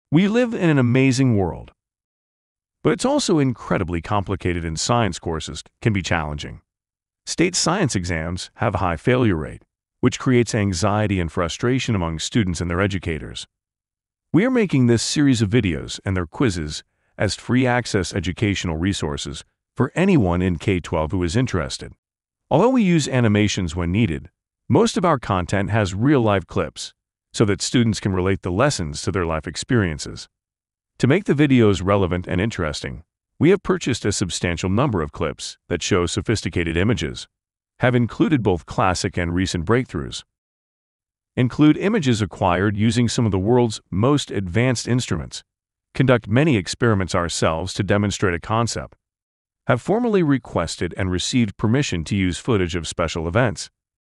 We live in an amazing world, but it's also incredibly complicated, and science courses can be challenging. State science exams have a high failure rate, which creates anxiety and frustration among students and their educators. We are making this series of videos and their quizzes as free access educational resources for anyone in K-12 who is interested. Although we use animations when needed, most of our content has real-life clips so that students can relate the lessons to their life experiences. To make the videos relevant and interesting, we have purchased a substantial number of clips that show sophisticated images, have included both classic and recent breakthroughs, include images acquired using some of the world's most advanced instruments, conduct many experiments ourselves to demonstrate a concept, have formally requested and received permission to use footage of special events.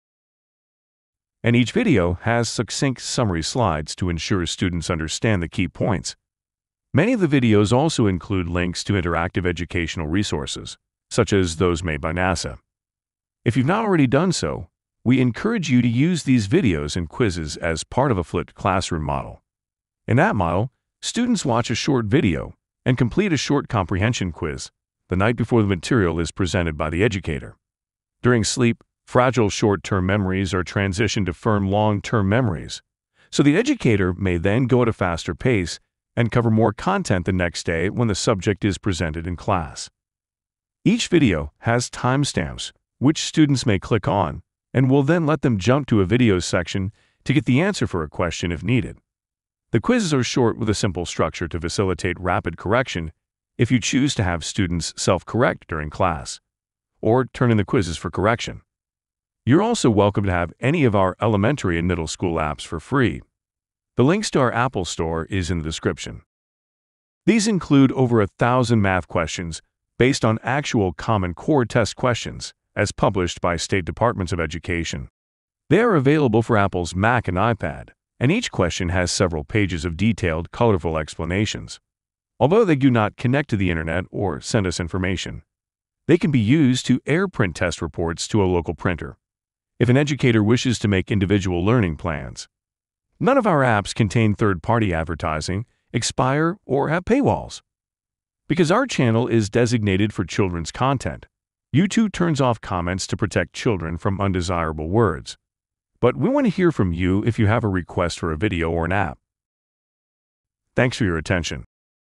And each video has succinct summary slides to ensure students understand the key points. Many of the videos also include links to interactive educational resources, such as those made by NASA. If you've not already done so, we encourage you to use these videos and quizzes as part of a flipped classroom model. In that model, students watch a short video and complete a short comprehension quiz the night before the material is presented by the educator. During sleep, fragile short-term memories are transitioned to firm long-term memories, so the educator may then go at a faster pace and cover more content the next day when the subject is presented in class. Each video has timestamps, which students may click on, and will then let them jump to a video section to get the answer for a question if needed. The quizzes are short with a simple structure to facilitate rapid correction if you choose to have students self-correct during class, or turn in the quizzes for correction. You're also welcome to have any of our elementary and middle school apps for free. The links to our Apple Store is in the description. These include over 1,000 math questions based on actual Common Core test questions, as published by state departments of education. They are available for Apple's Mac and iPad, and each question has several pages of detailed, colorful explanations. Although they do not connect to the internet or send us information, they can be used to AirPrint test reports to a local printer if an educator wishes to make individual learning plans. None of our apps contain third-party advertising, expire, or have paywalls. Because our channel is designated for children's content, YouTube turns off comments to protect children from undesirable words. But we want to hear from you if you have a request for a video or an app. Thanks for your attention.